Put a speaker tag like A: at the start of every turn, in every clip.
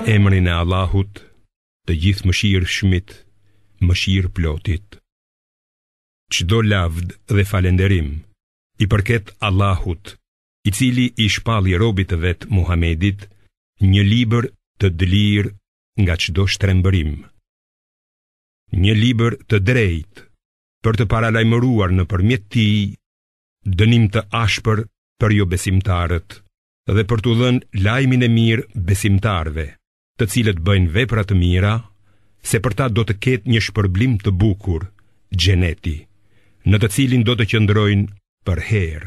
A: emrin e Allahut, të gjithë mëshirshmit, mëshirë plotit. Çdo lavd dhe falënderim i përket Allahut, i cili i shpalli robit të vet Muhamedit një libër të dëlir nga çdo shtrembërim. Një libër të drejtë për të paralajmëruar nëpërmjet tij dënim të ashpër për jo besimtarët dhe për t'u dhënë lajmin e mirë besimtarëve, të cilët bëjnë vepra të mira, se për ta do të ketë një shpërblim të bukur, xheneti, në të cilin do të qëndrojnë për herë.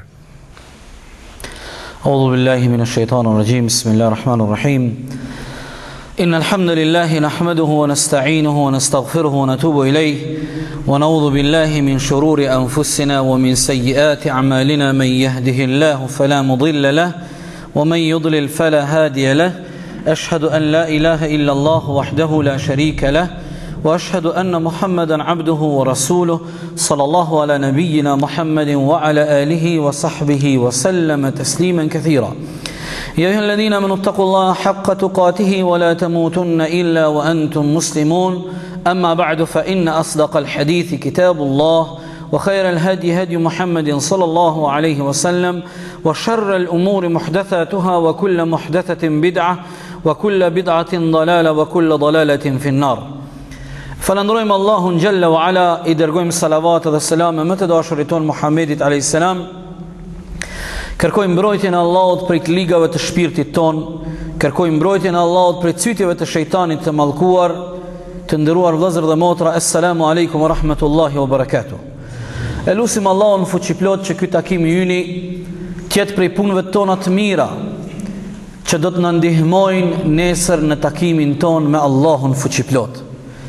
B: A'udhu billahi minash shaitanir rajim. Bismillahir rahmanir rahim. Innal hamdalillahi nahmaduhu wa nasta'inuhu wa nastaghfiruhu wa natubu ilayhi wa na'udhu billahi min shururi anfusina wa min sayyiati a'malina man yahdihillahu fala mudilla lahu wa man yudlil fala hadiya lahu. Ashhadu an la ilaha illa Allah wahdahu la sharika lahu وأشهد أن محمدا عبده ورسوله صلى الله على نبينا محمد وعلى آله وصحبه وسلم تسليما كثيرا. يا أيها الذين آمنوا اتقوا الله حق تقاته ولا تموتن إلا وأنتم مسلمون. أما بعد فإن أصدق الحديث كتاب الله وخير الهدي هدي محمد صلى الله عليه وسلم وشر الأمور محدثاتها وكل محدثة بدعة وكل بدعة ضلالة وكل ضلالة في النار. Falëndrojmë Allahun Gjalla wa Ala, i dërgojmë salavat dhe selame më të dashurit ton Muhammedit a.s. Kërkojmë mbrojtjen e Allahut prej të ligave të shpirtit ton, kërkojmë mbrojtjen e Allahut prej cytjeve të shejtanit të mallkuar. Të nderuar vëllezër dhe motra, assalamu alaikum wa rahmatullahi wa barakatuh. Elusim Allahun fuqiplot që ky takim i yni tjetë prej punëve tona të mira, që do të na ndihmojnë nesër në takimin ton me Allahun fuqiplot.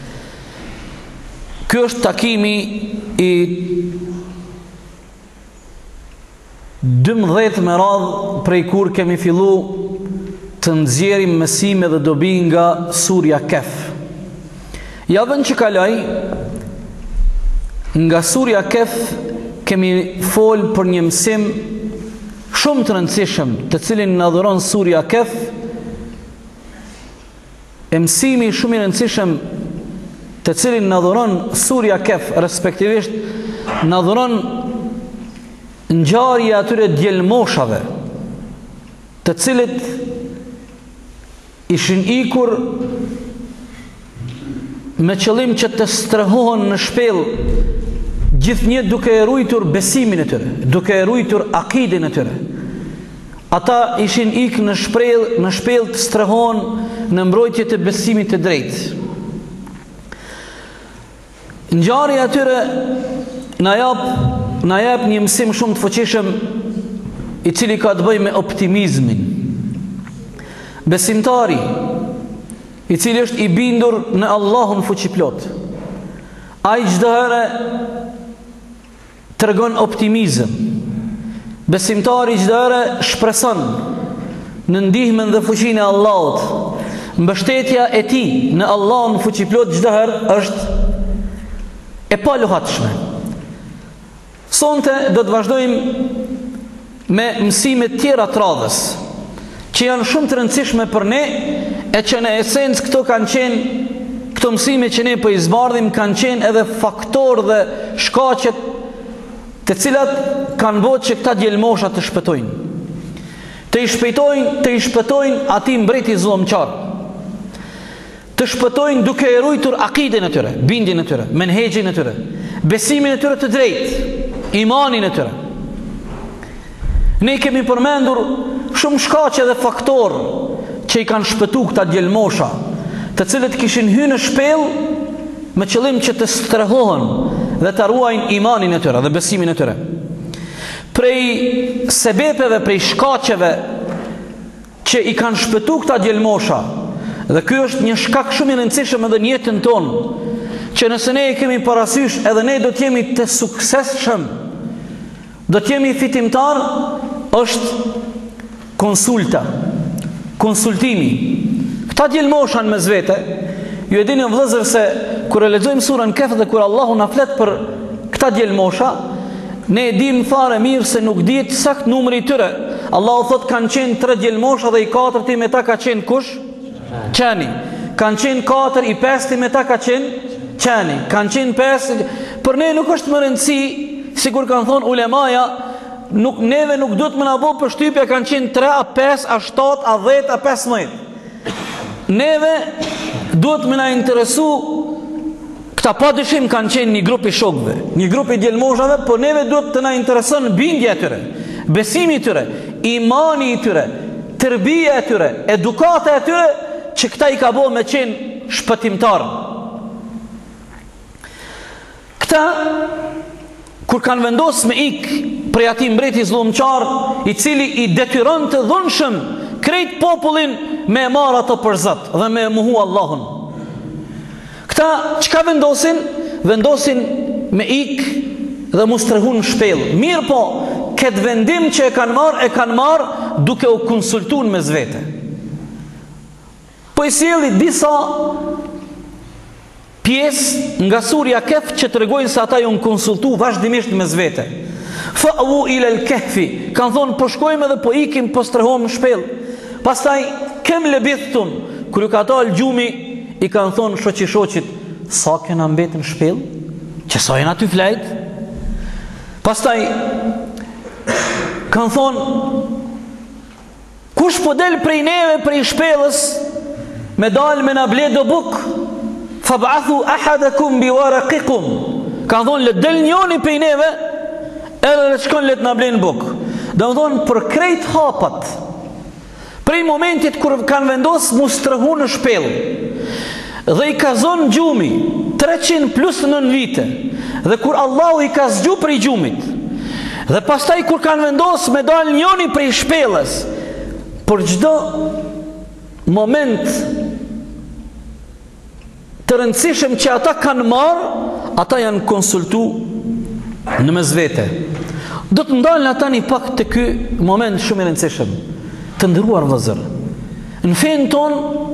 B: Ky është takimi i 12 me radhë prej kur kemi fillu të nxjerrim mësime dhe dobi nga surja Kehf. Javën që kaloi, nga surja Kehf kemi fol për një mësim shumë të rëndësishëm, të cilin na dhuron surja Kehf. E mësimi shumë i rëndësishëm të cilin në dhuron surja Kehf, respektivisht në dhuron ngjarje atyre djelmoshave, të cilit ishin ikur me qëllim që të strehohen në shpellë, gjithnjë duke e ruajtur besimin e tyre, duke e ruajtur akiden e tyre. Ata ishin ikë në shpellë të strehohen në mbrojtje të besimit të drejtë. Ngjarja e tyre na jap një mësim shumë të fuqishëm, i cili ka të bëjë me optimizmin. Besimtari i cili është i bindur në Allahun fuqiplot, ai çdo herë tregon optimizëm. Besimtari çdo herë shpreson në ndihmën dhe fuqinë e Allahut. Mbështetja e tij në Allahun fuqiplot çdo herë është e pa lohatshme. Sonte do të vazhdojmë me mësime tjera të radhës, që janë shumë të rëndësishme për ne, e që në esencë këto mësime që ne po i zbardhim kanë qenë edhe faktor dhe shkaqet të cilat kanë bërë që këta djelmosha të shpëtojnë. Të i shpëtojnë ati mbreti zullëmqar. Të shpëtojnë duke e ruajtur akiden e tyre, bindjen e tyre, menhexhin e tyre, besimin e tyre të drejtë, imanin e tyre. Ne kemi përmendur shumë shkaqe dhe faktor që i kanë shpëtu këta djelmosha, të cilët kishin hyrë në shpellë me qëllim që të strehohen dhe të ruajnë imanin e tyre dhe besimin e tyre. Prej sebepeve, prej shkaqeve që i kanë shpëtu këta djelmosha, dhe ky është një shkak shumë i rëndësishëm edhe në jetën tonë, që nëse ne e kemi parasysh, edhe ne do të jemi të suksesshëm, do të jemi fitimtar, është konsulta, konsultimi. Këta djelmosha në mezvete, ju e dini vëllezër se kur e lexojmë surën Kehf dhe kur Allahu na flet për këta djelmosha, ne e dim fare mirë se nuk dihet sakt numri i tyre. Allahu thot kanë qenë 3 djelmosha dhe i 4-ti me ta ka qenë kush? Qeni. Kanë qenë 4, i 5 me ta ka qenë qeni. Kanë qenë 5. Për ne nuk është më rëndësi, sikur kanë thonë ulemaja, neve nuk duhet më nabo për shtypja kanë qenë 3, a 5, a 7, a 10, a 15. Neve duhet më na interesu, këta pa dyshim kanë qenë një grup i shokve, një grup i djelmoshave, por neve duhet të na intereson bindja e tyre, besimi i tyre, imani i tyre, tërbija e tyre, edukata e tyre, që këta i ka bo me qenë shpëtimtar. Këta, kur kanë vendos me ikë prej ati mbreti zullumqar, i cili i detyron të dhunshëm krejt popullin me marrë ato për Zot dhe me muhu Allahun. Këta çka vendosin? Vendosin me ikë dhe mu strehun shpellë. Mirë po, këtë vendim që e kanë marrë duke u konsultuar me zvete. Po i sjeli disa pjesë nga surja Kehf që të regojnë se ata ju në konsultu vazhdimisht me zvete. Fa'u ila al-kahfi, kanë thonë po shkojmë dhe po ikim, po strehojmë shpellë. Pastaj kem lebithun, kur ju ka dalë gjumi, i kanë thonë shoqit, sa kena mbetën shpellë, që sa jena ty flajt. Pastaj kanë thonë, kush po del prej neve, prej shpellës, me dalë me na ble do buk, fab'athu ahadakum biwaraqikum. Kanë thonë, le del njoni prej neve, edhe le shkon le të na ble në buk. Dhe më thonë, për krejt hapat, prej momentit kur kanë vendos mu strehu në shpellë, dhe i ka zonë gjumi 300 plus 9 vite, dhe kur Allahu i ka zgju prej gjumit, dhe pastaj kur kanë vendos me dalë njoni prej shpellës, për çdo moment të rëndësishëm që ata kanë marë, ata janë konsultu në mesvete. Do të ndalën ata një pak të ky moment shumë i rëndësishëm. Të ndëruar vëllezër, në fenë ton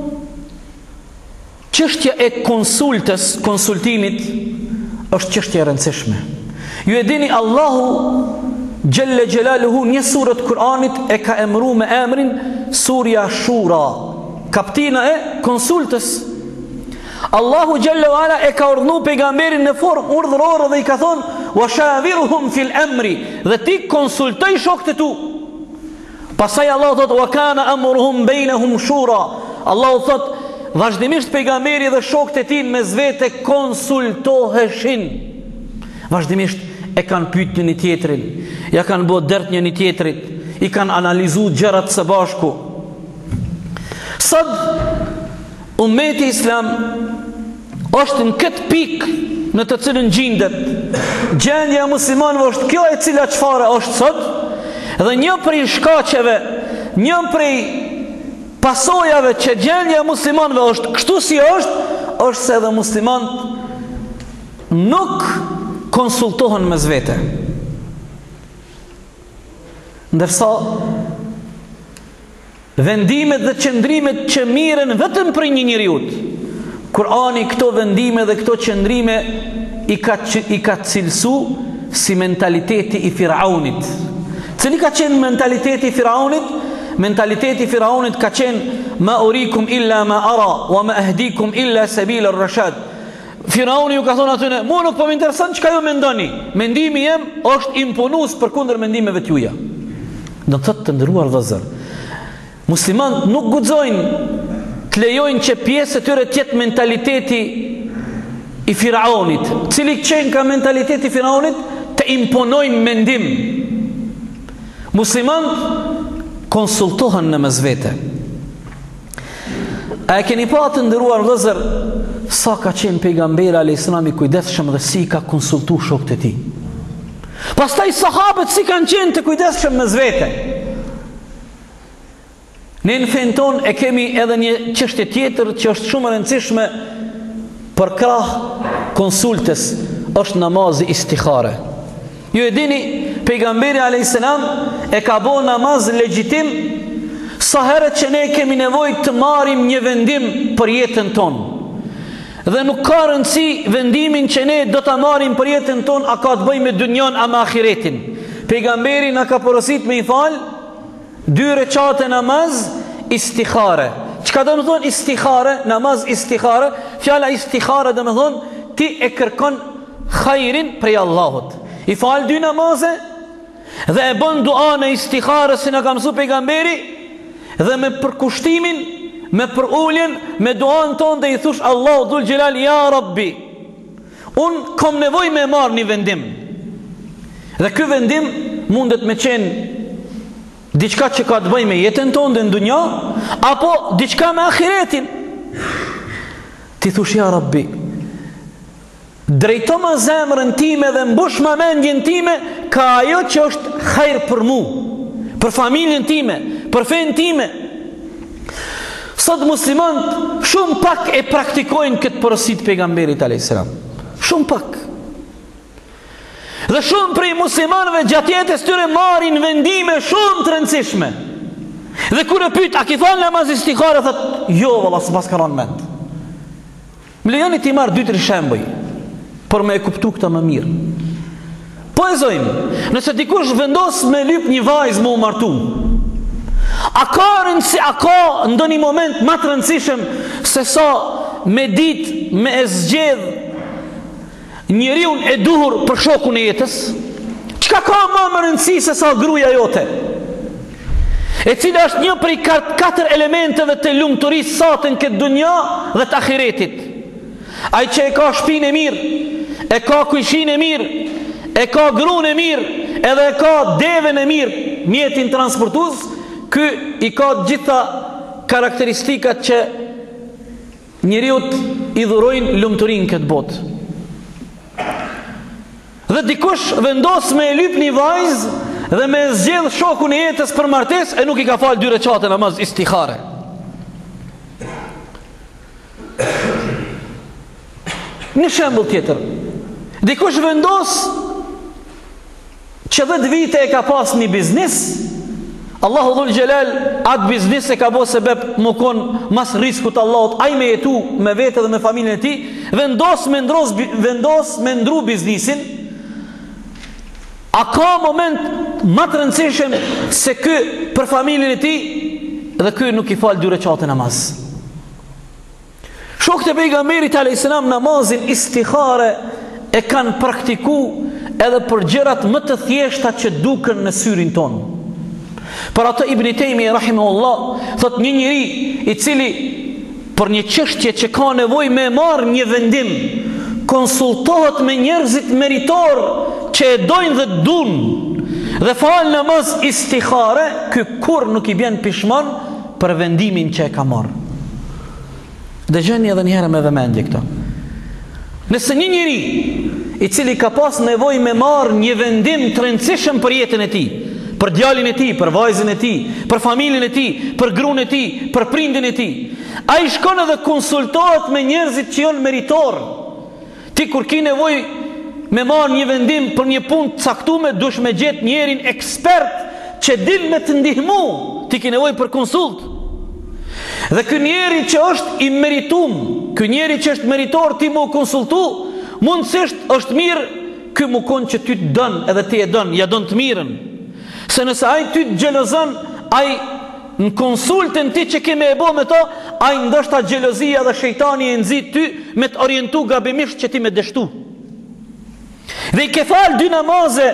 B: çështja e konsultimit është çështje e rëndësishme. Ju e dini, Allahu Gjelle Gjelaluhu një surët Kur'anit e ka emru me emrin Surja Shura, kaptina e konsultës. Allahu Gjelle Vala e ka urdhnu pejgamberin në formë urdhërore dhe i ka thonë wa shawiruhum fil amri, dhe ti konsultoj shokët e tu. Pasaj Allah thot wa kana amruhum bainahum shura. Allah thot vazhdimisht pejgamberi dhe shokët e tij me zvete konsultoheshin. Vazhdimisht e kanë pyet një tjetrin, ja kanë bë dert një tjetrit, i kanë analizuar gjërat së bashku. Sot ummeti islam është në këtë pikë në të cilën gjendet. Gjendja e muslimanëve është kjo e cila çfarë është sot. Dhe një prej shkaqeve, një prej pasojave që gjendja e muslimanëve është kështu si është se edhe muslimanët nuk konsultohen me zvete. Ndërsa vendimet dhe qëndrimet që miren vetëm për një njeriut, Kurani këto vendime dhe këto qëndrime i ka cilësu si mentaliteti i Firaunit. Cili ka qenë mentaliteti i Firaunit? Mentaliteti i Firaunit ka qenë ma urikum illa ma ara wa ma ahdikum illa sabila ar-rashad. Firauni ju ka thonë atyne, mu nuk po më intereson çka ju mendoni. Mendimi jem është imponues përkundër mendimeve t'juja. Do të thotë të ndëruar vëllezër, muslimanët nuk guxojnë të lejojnë që pjesë e tyre tjetë mentaliteti i Firaunit, cili qenë ka mentaliteti i Firaunit, të imponojnë mendim. Muslimanët konsultohen në mesvete. A e keni pa të ndëruar vëllezër sa ka qenë pejgamberi alayhis salam i kujdesshëm dhe si ka konsultu shokët e tij. Pastaj sahabët si kanë qenë të kujdesshëm me zvete. Ne në fenë ton e kemi edhe një çështje tjetër që është shumë e rëndësishme për krah konsultës, është namazi istikhare. Ju e dini, pejgamberi alayhis salam e ka bo namaz legjitim sa herët që ne kemi nevojë të marrim një vendim për jetën tonë. Dhe nuk ka rëndësi vendimin që ne do ta marrim për jetën tonë a ka të bëjë me dunjon a me ahiretin. Pejgamberi na ka porosit me i fal 2 recate namaz istikhare. Çka do të thonë istikhare? Namaz istikhare. Fjala istikhare do të thonë ti e kërkon khairin prej Allahut. I fal 2 namaze dhe e bën dua në istikhare si na ka mësuar pejgamberi, dhe me përkushtimin, me përuljen, me duan tonë dhe i thush Allahu dhul xhelal, ja Rabbi, unë kom nevojë me marrë një vendim. Dhe ky vendim mundet me qenë diçka që ka të bëjë me jetën tonë dhe në dunja, apo diçka me ahiretin. Ti thush ja Rabbi, drejto më zemrën time dhe mbush më mendjen time ka ajo që është hajër për mu, për familjen time, për fenë time. Sot muslimanët shumë pak e praktikojnë këtë porositë të pejgamberit alayhis salam. Shumë pak. Dhe shumë prej muslimanëve gjatë jetës tyre marrin vendime shumë të rëndësishme. Dhe kur e pyet, a ki fal namaz istikhare, thot, jo valla, s'pas ka rënë mend. Më lejoni ti marr 2-3 shembuj për me e kuptu këta më mirë. Po e zojmë, nëse dikush vendos me lyp një vajzë më u martu, a ka ndonjë moment më të rëndësishëm se sa me ditë me e zgjedh njeriun e duhur për shokun e jetës? Çka ka më rëndësi se sa gruaja jote, e cila është një prej 4 elementeve të lumturisë satën këtë dunja dhe të ahiretit? Ai që e ka shtëpinë e mirë, e ka kujshin e mirë, e ka gruan e mirë, edhe e ka devën e mirë, mjetin transportues, ky i ka gjitha karakteristikat që njeriut i dhurojnë lumturinë këtë botë. Dhe dikush vendos me e lyp një vajzë dhe me zgjedh shokun e jetës për martesë, e nuk i ka falë 2 rekate namaz istikhare. Një shembull tjetër. Dikush vendos që 10 vite e ka pas një biznis, Allahu dhul xhelal atë biznis e ka bo sebeb më kon mas riskut Allahut, ai me jetu me vete dhe me familjen e tij, vendos me ndru biznisin. A ka moment më të rëndësishëm se ky për familjen e tij, dhe ky nuk i fal 2 rekate namaz? Shokët e pejgamberit alayhis salam namazin istikhare e kanë praktiku edhe për gjërat më të thjeshta që duken në syrin ton. Për atë Ibn Taymi rahimahullah thot, një njeri i cili për një çështje që ka nevojë me marr një vendim, konsultohet me njerëzit meritor që e dojnë dhe dun, dhe fal namaz istikhare, ky kur nuk i bjen pishman për vendimin që e ka marrë. Dëgjoni edhe një herë me vëmendje këto. Nëse një njeri i cili ka pas nevojë me marr një vendim të rëndësishëm për jetën e tij, për djalin e tij, për vajzën e tij, për familjen e tij, për gruan e tij, për prindin e tij, ai shkon edhe konsultohet me njerëzit që janë meritor. Ti kur ke nevojë me marr një vendim për një punë të caktuar, dush me gjet njerin ekspert që din me të ndihmu. Ti ke nevojë për konsult. Dhe ky njeri që është i meritum, ky njeri që është meritor, ti mu konsultu, mundësisht është mirë ky mu kon që ty të dën, edhe ti e dën, ja dën të mirën. Se nëse ai ty të xhelozon, ai në konsultën ti që keme e bo me to, ai ndoshta xhelozia dhe shejtani e nxit ty me të orientu gabimisht që ti me dështu. Dhe i ke fal 2 namaze,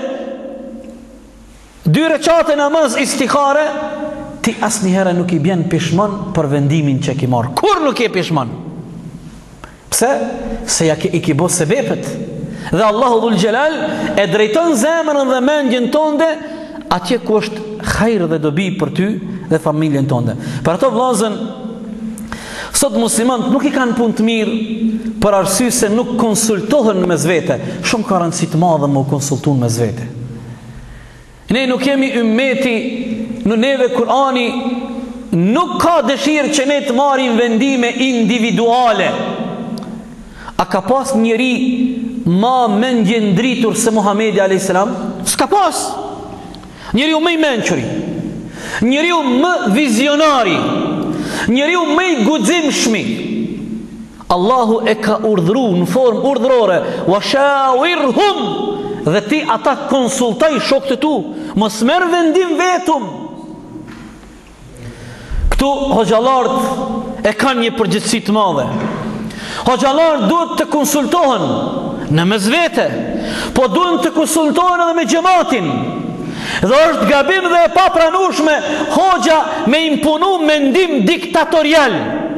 B: 2 rekate namaz istikhare, ti asnjëherë nuk i bjen pishman për vendimin që ki marr. Kur nuk e pishman? Pse? Se i ki bo sebepet. Dhe Allahu dhul xhelal e drejton zemrën dhe mendjen tonde atje ku është hajër dhe dobi për ty dhe familjen tonde. Për ato vllazën, sot muslimanët nuk i kanë punë të mirë për arsye se nuk konsultohen mes vete. Shumë ka rëndësi të madhe me u konsultuar mes vete. Ne nuk jemi ummeti, në neve Kurani nuk ka dëshirë që ne të marrim vendime individuale. A ka pas njeri ma mendje ndritur se Muhamedi alayhis salam? S'ka pas. Njeriu më i mençuri, njeriu më vizionari, njeriu më i guximshmi. Allahu e ka urdhëruar në formë urdhërore, wa shawirhum, dhe ti ata konsultoj shokët e tu, mos merr vendim vetëm. Këtu hoxhallarët e kanë një përgjegjësi të madhe. Hoxhallar duhet të konsultohen në mes vete, po duhet të konsultohen edhe me xhamatin. Dhe është gabim dhe e papranueshme hoxha me imponu mendim diktatorial.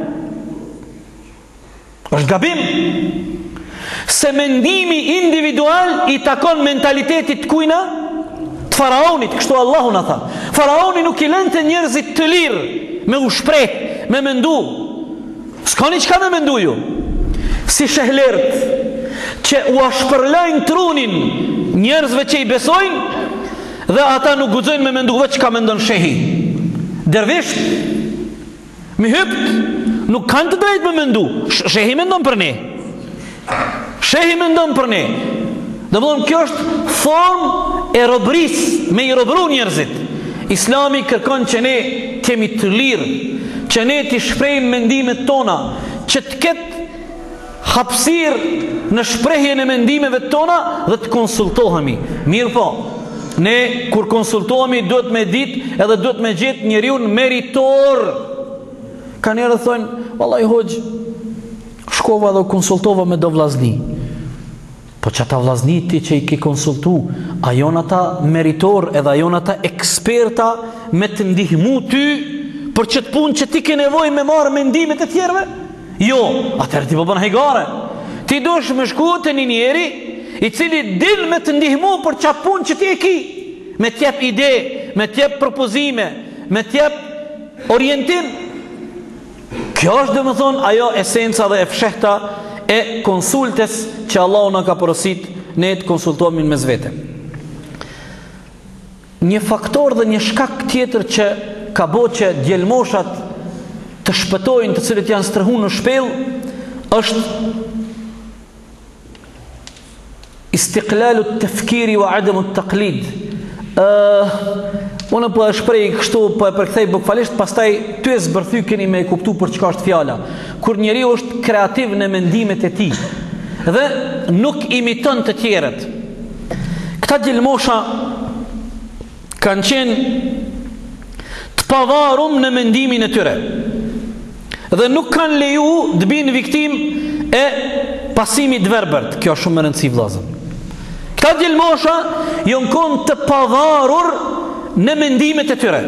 B: Është gabim se mendimi individual i takon mentalitetit kujna? Të faraonit, kështu Allahu na tha. Faraoni nuk i lënte njerëzit të lirë me u shpreh, me mendu. S'kani çka me mendu ju. Si shehlerët që u ashpërlajnë trunin njerëzve që i besojnë dhe ata nuk guxojnë me mendu vetë çka mendon shehi. Dervish me hypt nuk kanë të drejtë me mendu. Shehi mendon për ne. Shehi mendon për ne. Domthon kjo është formë e robëris, me i robëru njerëzit. Islami kërkon që ne kemi të lirë, që ne të shprehim mendimet tona, që të ketë hapësirë në shprehjen e mendimeve tona dhe të konsultohemi. Mirë po, ne kur konsultohemi duhet me ditë edhe duhet me gjetë njeriu meritor. Ka njerëz thonë, vallahi hoxh, shkova dhe konsultova me do vllazni. Po që ata vllazni ti që i ke konsultu, a jon ata meritor edhe a jon ata eksperta me të ndihmu ty për çet punë që ti ke nevojë me marrë mendimet e tjerëve? Jo, atëherë ti po bën hajgare. Ti duhesh me shku te një njeri i cili din me të ndihmu për çat punë që ti e ki, me të jep ide, me të jep propozime, me të jep orientim. Kjo është domethënë ajo esenca dhe e fshehta e konsultes që Allahu na ka porosit ne të konsultohemi mes vete. Një faktor dhe një shkak tjetër që ka bëu që djelmoshat të shpëtojnë, të cilët janë strehun në shpellë, është istiqlalu tafkiri wa adamu taqlid. Unë po e shpreh kështu, po e përkthej bukfalisht, pastaj ty e zbërthy keni me e kuptu për çka është fjala. Kur njeriu është kreativ në mendimet e tij dhe nuk imiton të tjerët. Këta djelmosha kanë qenë të pavarum në mendimin e tyre dhe nuk kanë leju të binë viktim e pasimit verbert. Kjo është shumë e rëndësishme vëllazër. Këta djelmosha janë konë të pavarur në mendimet e tyre,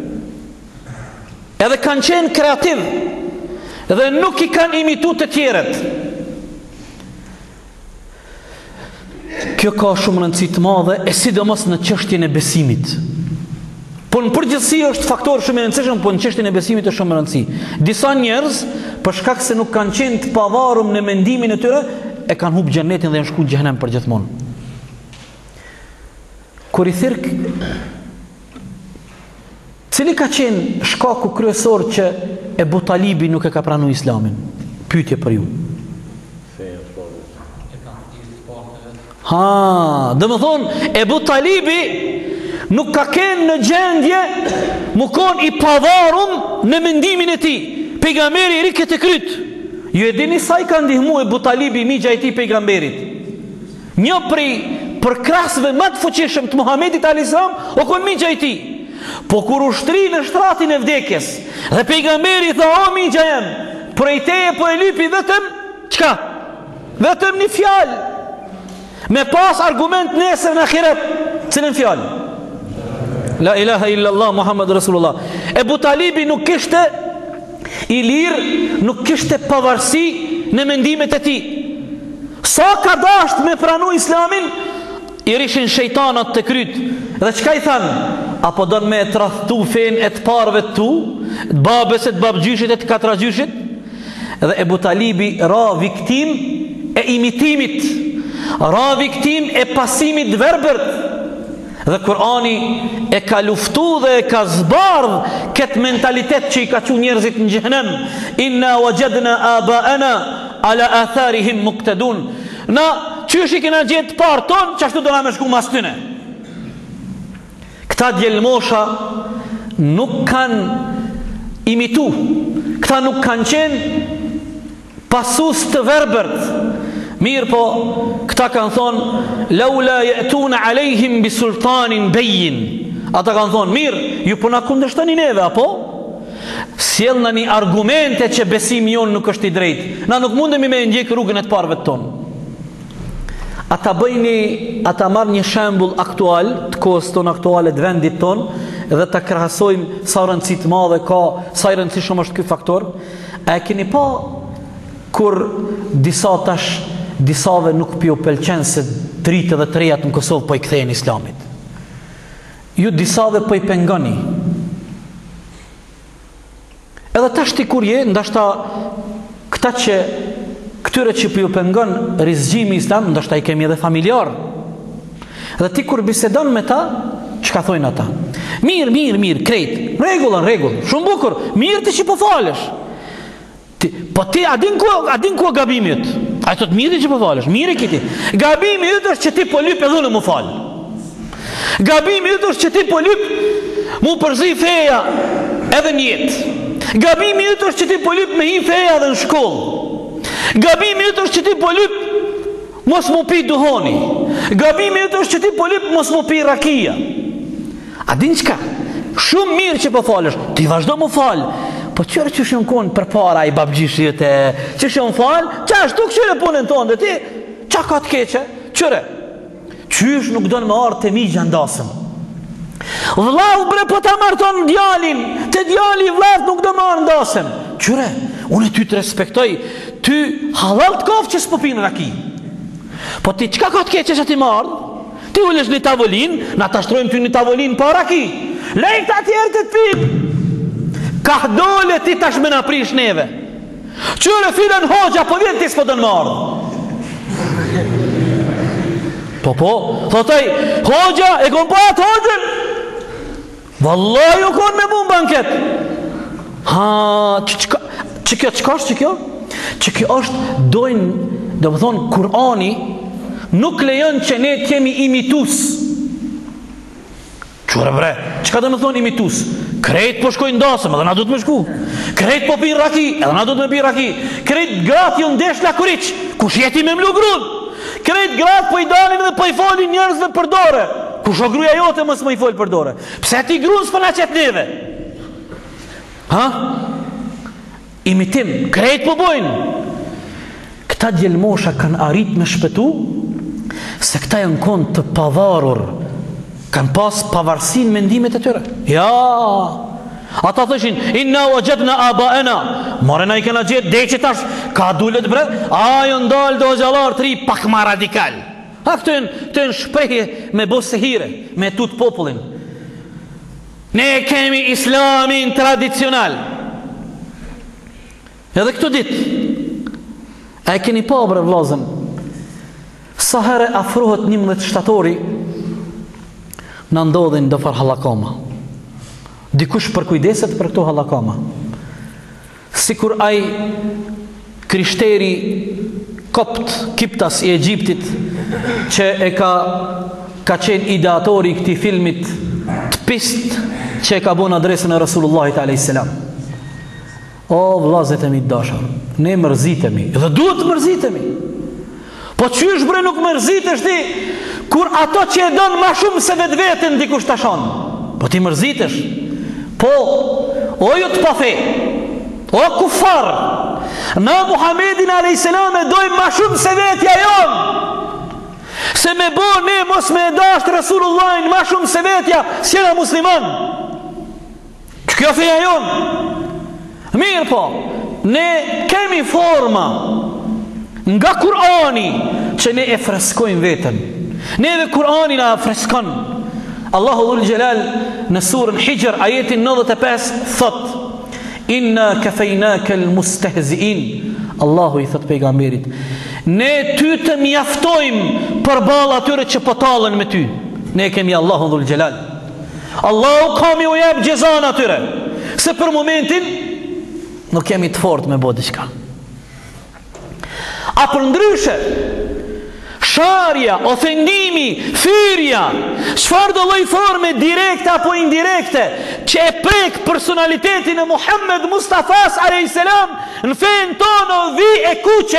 B: edhe kanë qenë kreativ dhe nuk i kanë imitu të tjerët. Kjo ka shumë rëndësi të madhe, e sidomos në çështjen e besimit. Po në përgjithësi është faktor shumë i rëndësishëm, po në çështjen e besimit është shumë e rëndësishme. Disa njerëz, për shkak se nuk kanë qenë të pavarur në mendimin e tyre, e kanë humbur xhenetin dhe janë shkuar në xhenem përgjithmonë. Kur i thirk, cili ka qenë shkaku kryesor që Ebu Talibi nuk e ka pranuar Islamin? Pyetje për ju. Dhe më thonë, Ebu Talibi nuk ka qenë në gjendje mu konë i pavarum në mendimin e ti. Pejgamberi i ri këtë kryt. Ju e dini sa i ka ndihmu Ebu Talibi migja i ti pejgamberit? Një prej përkrasve më të fuqishëm të Muhamedit a.s. o konë migja i ti. Po kur ushtri në shtratin e vdekjes dhe pejgamberi tha, o migja jem, prej teje po e lypi vetëm çka? Vetëm një fjalë, me pas argument nesër në ahiret. Cilën fjalë? La ilaha illallah Muhammed Rasulullah. Ebu Talibi nuk kishte i lirë, nuk kishte pavarësi në mendimet e tij. Sa ka dasht me pranu Islamin, i rishin shejtanat të kryt. Dhe çka i thanë? Apo don me të rrahtu fen e të parëve të tu, të babës e të babgjyshit e të katragjyshit? Dhe Ebu Talibi ra viktim e imitimit, ra viktim e pasimit verbert. Dhe Kurani e ka luftu dhe e ka zbardh këtë mentalitet që i ka qu njerëzit në xhenem. Inna wajadna abaana ala atharihim muqtadun. Na qysh i kena gjetë parë ton, çashtu do na me shku mas tyne. Këta djelmosha nuk kanë imitu, këta nuk kanë qenë pasus të verbert. Mirë po, këta kanë thonë, laula ya'tuna alejhim bi sultanin bejin. Ata kanë thonë, mirë, ju puna kundështoni neve, apo? sjell në një argumente që besimi jonë nuk është i drejtë. Na nuk mundemi me ndjek rrugën e të parëve tonë. Ata marrë një shembull aktual të kohës tonë aktuale të vendit tonë dhe ta krahasojmë sa rëndësi të madhe ka, sa i rëndësishëm është ky faktor. A e keni pa kur disave nuk pi u pëlqen se dritë dhe të rejat në Kosovë po i kthehen islamit? Ju disave po i pengoni. Edhe tash ti kur je, ndashta këtyre që po ju pengon rizgjimi islam, ndashta i kemi edhe familjar. Dhe ti kur bisedon me ta, çka thojnë ata? Mirë, krejt, rregull, shumë bukur, mirë ti që po falesh. Po ti a din ku gabimi yt? Ai thot mirë që po falesh, mirë kiti. Gabimi yt është që ti po lyp edhe unë më fal. Gabimi yt është që ti po lyp mu përzi feja edhe në jetë. Gabimi yt është që ti po lyp me hi feja edhe në shkollë. Gabimi yt është që ti po lyp mos mu pi duhoni. Gabimi yt është që ti po lyp mos mu pi rakia. A din çka? Shumë mirë që po falesh, ti vazhdo mu fal. Po qërë që shumë konë për para i babgjishit e që shumë falë, që ashtu këshire punën tonë dhe ti, që ka të keqe? Qëre, qysh nuk do në më arë të mi gjandasëm. Vlau bre po ta marton djalin, të djali vlat nuk do më arë ndasëm. Qëre, unë ty të respektoj, ty halal të kofë që s'popinë raki. Po ti qka ka të keqe që ti më arë? Ti ulesh një tavolin, na të ashtrojmë ty një tavolin pa raki. Lejtë atjerë të të pinë. Ka dole ti tash me na prish neve. Qyre filen hoxha, po vjen ti s'po dënë marrë. Po, thotaj, hoxha, e kom pat hoxhën? Vallaj u kon me bun banket. Që kjo është? Që kjo është, dojnë, do më thonë, Kurani nuk lejon që ne kemi imitus. Qure bre, qka do më thonë imitus? Krejt po shkojnë ndasëm, edhe na du të me shku. Krejt po pinë raki, edhe na du të me pinë raki. Krejt gratë ju ndesh lakuriq, kush jeti me mlu grun. Krejt gratë po i dalin dhe po i folin njerëzve për dore. Kush o gruja jote mos më i folë për dore. Pse ti grun s'pë na qëtë neve? Ha? Imitim, krejt po bojnë. Këta djelmosha kanë arrit me shpëtu, se këta janë konë të pavarur, kanë pas pavarësin mendimet e tyre. Ja, ata thëshin, inna o gjetna abaena, marena i kena gjetë, dhe që tash, ka dullet bre, ajo ndalë do gjallar të ri, pak ma radikal. Ha, këtë në shprejhe me bosë hire, me tut popullin. Ne kemi islamin tradicional. Edhe këtu dit, e keni pa bre vlazën, sa herë afrohet 11 shtatori, në ndodhin do far halakama. Dikush përkujdeset për këto halakama. Sikur ai krishteri kopt, kiptas i Egjiptit, që e ka qenë ideatori i këtij filmit të pist, që e ka bon adresën e Rasulullahit a.s. O vllazët e mi të dashur, ne mërzitemi, dhe duhet të mërzitemi. Po qysh bre nuk mërzitesh ti, kur ato që e donë ma shumë se vetë vetën dikush të shonë? Po ti mërzitesh. Po, o ju të pafe, o kufar, na Muhammedin a.s. e dojmë ma shumë se vetja jonë. Se me bo ne mos me edasht Rasulullahin ma shumë se vetja, s'jena musliman. Që kjo feja jonë? Mirë po, ne kemi forma nga Kurani që ne e freskojmë vetën. Neve Kurani na freskon. Allahu dhul Gjelal në surën Hijr ajetin 95 thot: Inna kafejnaka al-mustehziin. Allahu i thot pejgamberit: ne ty të mjaftojmë përballë atyre që po tallen me ty. Ne kemi Allahu dhul Gjelal. Allahu ka mi u jep gjezan atyre. Se për momentin nuk kemi të fort me bo diçka. A për ndryshe, sharja, ofendimi, thyrja, çfarë do lloj forme direkte apo indirekte që e prek personalitetin e Muhammed Mustafas a.s. në fejnë tonë o dhi e kuqe,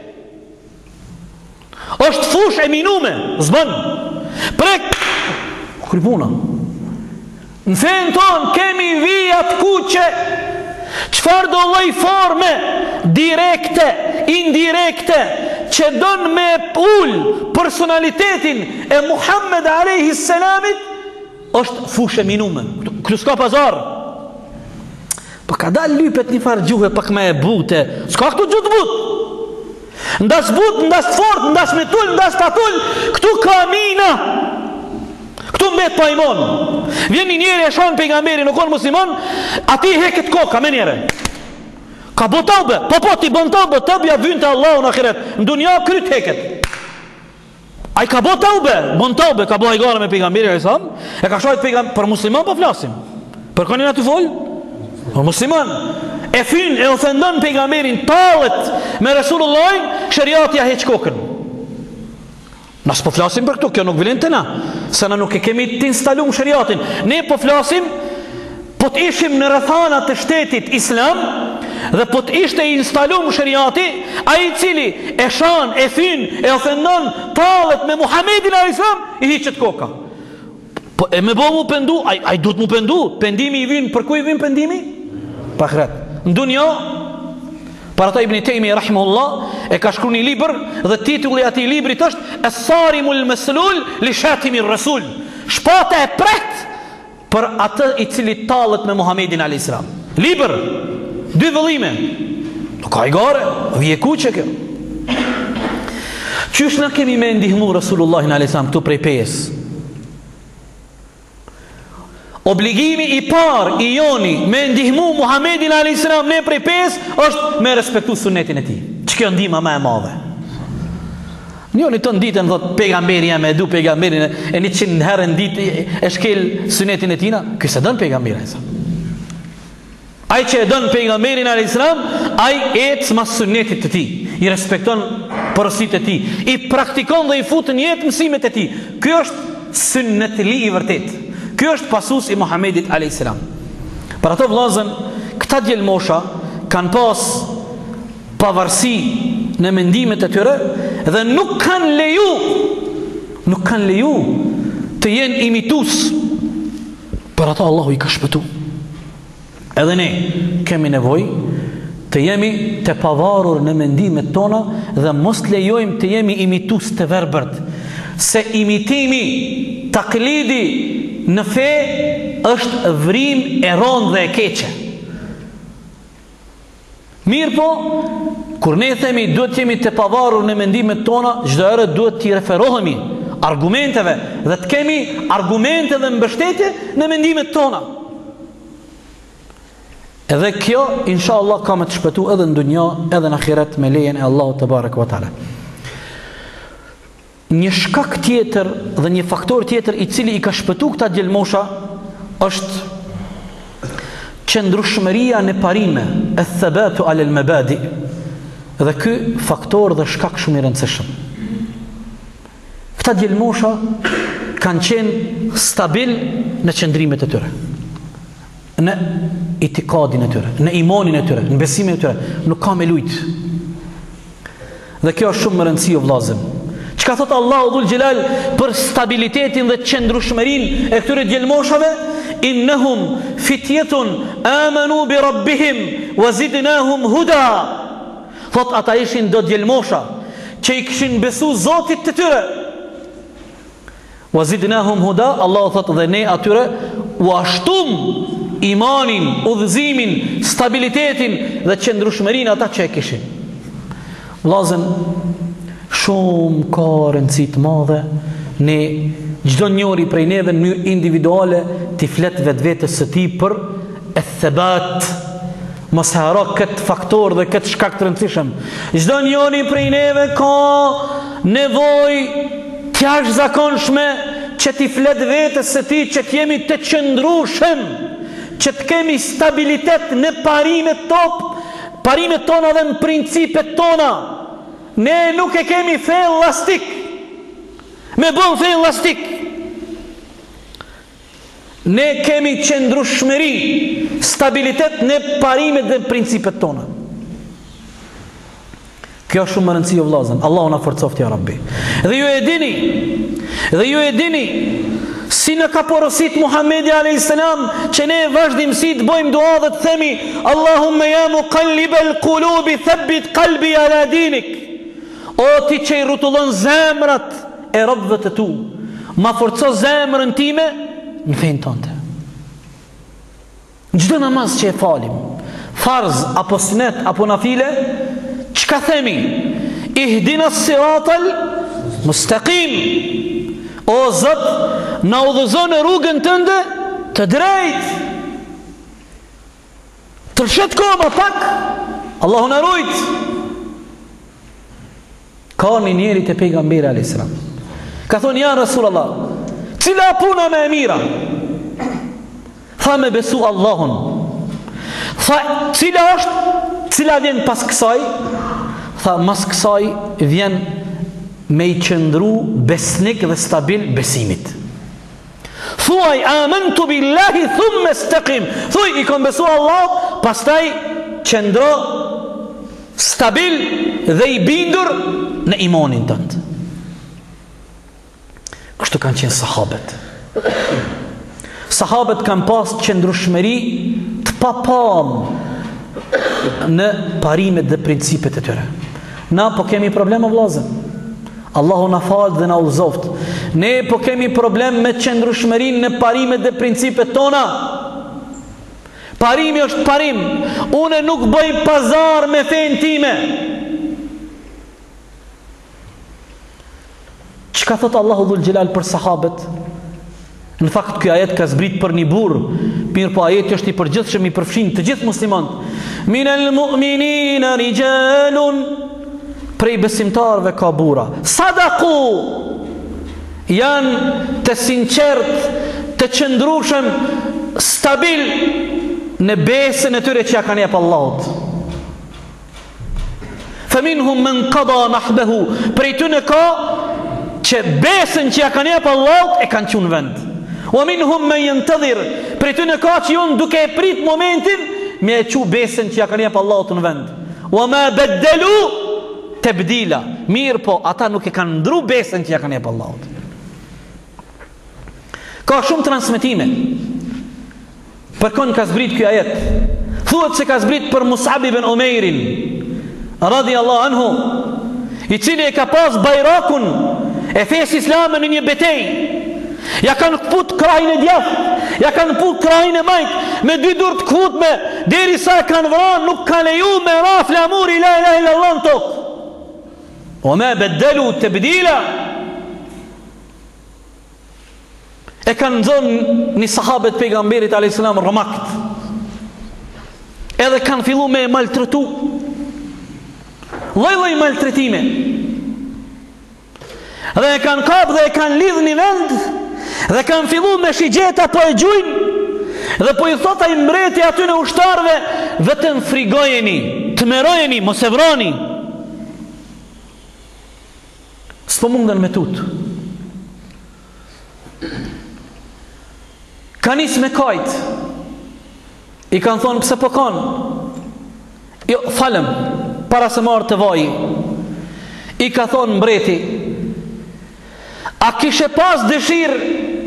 B: është fush e minume, zbën, prek, krypuna. Në fejnë tonë kemi vijat kuqe, Çfarë do lloj forme direkte, indirekte që don me ul personalitetin e Muhammed alayhi salamit, është fushë minume. Këtu s'ka pazar. Po ka dal lypet një farë gjuhë pak më e butë. S'ka këtu gjuhë të butë. Ndas but, ndas fort, ndas me tull, ndas patull. Këtu ka mina. Këtu mbet pa imon. Vjen një njeri e shon pejgamberin në kon musliman, ati heket koka me njëre. Ka bo taube, po ti bon taube, tabja vyn te Allahu në ahiret. Në dunja kryt heket. Ai ka bo taube, bon taube, ka bo hajgara me pejgamberin e sam, e ka shojt pejgamber për musliman po flasim. Për konin aty fol? Për musliman. E fyn e ofendon pejgamberin, tallet me Resulullah, shariati ja heq kokën. Nas po flasim për këtu, kjo nuk vlen te na. Se na nuk e kemi të instaluar shariatin. Ne po flasim, po të ishim në rrethana të shtetit islam dhe po të ishte instaluar shariati, ai i cili e shan, e fyn, e ofendon tallet me Muhamedit alayhis salam, i hiqet koka. Po e me bëu mu pendu, ai duhet mu pendu. Pendimi i vjen për ku i vjen pendimi? Pa ahiret. Në dunja, para ta Ibn Taymi rahimahullah e ka shkruar një libër dhe titulli i atij librit është As-Sarimul Maslul li Shatimir Rasul. Shpata e pret për atë i cili tallet me Muhamedit alayhis salam. Libër, dy vëllime. Nuk ka igare, vje kuqe kjo. Qysh na kemi me ndihmu Rasulullahin alayhis salam këtu prej pejes? Obligimi i par i joni me ndihmu Muhamedit alayhis salam ne prej pes është me respektu sunetin e tij. Ç'kjo ndihma më e madhe. Njoni të nditën thot pejgamberi jam e du pejgamberin e 100 herë në ditë e shkel sunetin e tina, ky se don pejgamberin alayhis salam. Ai që e don pejgamberin alayhis salam, ai ec mas sunetit të tij, i respekton porositë e tij, i praktikon dhe i fut në jetë mësimet e tij. Ky është sunnetli i vërtet. Ky është pasus i Muhamedit alayhis salam. Për ato vllazën, këta djelmosha kanë pas pavarësi në mendimet e tyre dhe nuk kanë leju të jenë imitues. Për ato Allahu i ka shpëtu. Edhe ne kemi nevojë të jemi të pavarur në mendimet tona dhe mos lejojmë të jemi imitues të verbërt. Se imitimi, taklidi në fe është vrim e rëndë dhe e keqe. Mirë po, kur ne themi duhet jemi të pavarur në mendimet tona, çdo herë duhet t'i referohemi argumenteve dhe të kemi argumente dhe mbështetje në mendimet tona. Edhe kjo, inshallah, ka me të shpëtu edhe në dunja, edhe në ahiret me lejen e Allahu te bareke ve teala. Një shkak tjetër dhe një faktor tjetër i cili i ka shpëtu këta djelmosha është qëndrueshmëria në parime, e thabatu alal mabadi. Dhe ky faktor dhe shkak shumë i rëndësishëm. Këta djelmosha kanë qenë stabil në qëndrimet e tyre, në itikadin e tyre, në imanin e tyre, në besimin e tyre, nuk ka me lujt. Dhe kjo është shumë më rëndësi o vllazëm. Çka thot Allahu dhul Xhelal për stabilitetin dhe qëndrueshmërinë e këtyre djelmoshave? Innahum fityatun amanu bi rabbihim wa zidnahum huda. Thot ata ishin do djelmosha që i kishin besu Zotit të tyre. Wa zidnahum huda, Allahu thot dhe ne atyre u ashtum imanin, udhëzimin, stabilitetin dhe qëndrueshmërinë ata që e kishin. Vllazën, shumë ka rëndësi të madhe ne çdo njeri prej neve në mënyrë individuale të flet vetvetes së tij për e thebat, mos haro këtë faktor dhe këtë shkak të rëndësishëm. Çdo njeri prej neve ka nevojë të jashtëzakonshme që të flet vetes së tij që të jemi të qëndrueshëm, që të kemi stabilitet në parimet tona dhe në principet tona. Ne nuk e kemi fe elastik. Me bon fe elastik. Ne kemi qëndrueshmëri, stabilitet në parimet dhe principet tona. Kjo është shumë më rëndësi o vllazën. Allahu na forcoft ya Rabbi. Dhe ju e dini Si në ka porosit Muhammedi a.s. që ne vazhdimsi të bojmë dua dhe të themi Allahumme ja muqallibal qulubi thabbit qalbi ala dinik. O ti që i rrotullon zemrat e robëve të tu, ma forco zemrën time në fenë tënde. Çdo namaz që e falim, farz apo sunet apo nafile, çka themi? Ihdina siratal mustaqim. O Zot, na udhëzo në rrugën tënde të drejtë. Të rrshet koma pak, Allahu na rujt. Ka një njeri të pejgamberi a.s. Ka thonë, ja Rasulullah, cila puna me e mira? Tha me besu Allahun. Tha, cila vjen pas kësaj? Tha, mas kësaj vjen me i qëndru besnik dhe stabil besimit. Thuaj, amantu billahi thumme staqim. Thuj, i kom besu Allah, pastaj qëndro stabil dhe i bindur në imanin tënd. Kështu kanë qenë sahabet. Sahabet kanë pas qëndrueshmëri të papam në parimet dhe principet e tyre. Na po kemi probleme vëllezër. Allahu na falë dhe na udhëzoft. Ne po kemi problem me qëndrueshmërinë në parimet dhe principet tona. Parimi është parim. Unë nuk bëj pazar me fenë time. Çka thot Allahu dhul xhelal për sahabët? Në fakt ky ajet ka zbrit për një burr, mirë po ajeti është i përgjithshëm, i përfshin të gjithë muslimanët. Minal mu'minina rijalun, prej besimtarve ka burra. Sadaku, janë të sinqert, të qëndrueshëm, stabil në besën e tyre që ja kanë jep Allahut. Faminhum man qada nahbahu, prej tyre ka që besën që ja kanë jep Allahut e kanë qenë vend. Wa minhum man yantazir, prej tyre ka që janë duke e prit momentin me e çu besën që ja kanë jep Allahut në vend. Wa ma badalu të bdila, mirë po ata nuk e kanë ndru besën që ja kanë jep Allahut. Ka shumë transmetime për kënë ka zbrit kjo ajet. Thuhet se ka zbrit për Mus'ab ibn Umairin radhiyallahu anhu, i cili e ka pas bajrakun e fesë islame në një betej. Ja kanë këput krajin e djathtë, ja kanë këput krajin e majtë, me dy dur të këputme, deri sa e kanë vranë, nuk ka leju me ra flamuri la ilaha illallah në tokë. O me bedelu të bdila. E kanë zonë një sahabet pejgamberit a.s. rëmakt. Edhe kanë fillu me maltretu. Lloj maltretime. Dhe e kanë kap dhe e kanë lidh një vend. Dhe kanë fillu me shigjeta po e gjujnë. Dhe po i thot ai mbreti aty në ushtarve, vetëm frigojeni, të merojeni, mos e vroni. S'po mundën me tut. Ka nis me kajt. I kanë thonë pse po kanë? Jo, falem, para se marrë të vaji. I ka thonë mbreti, a kishe pas dëshirë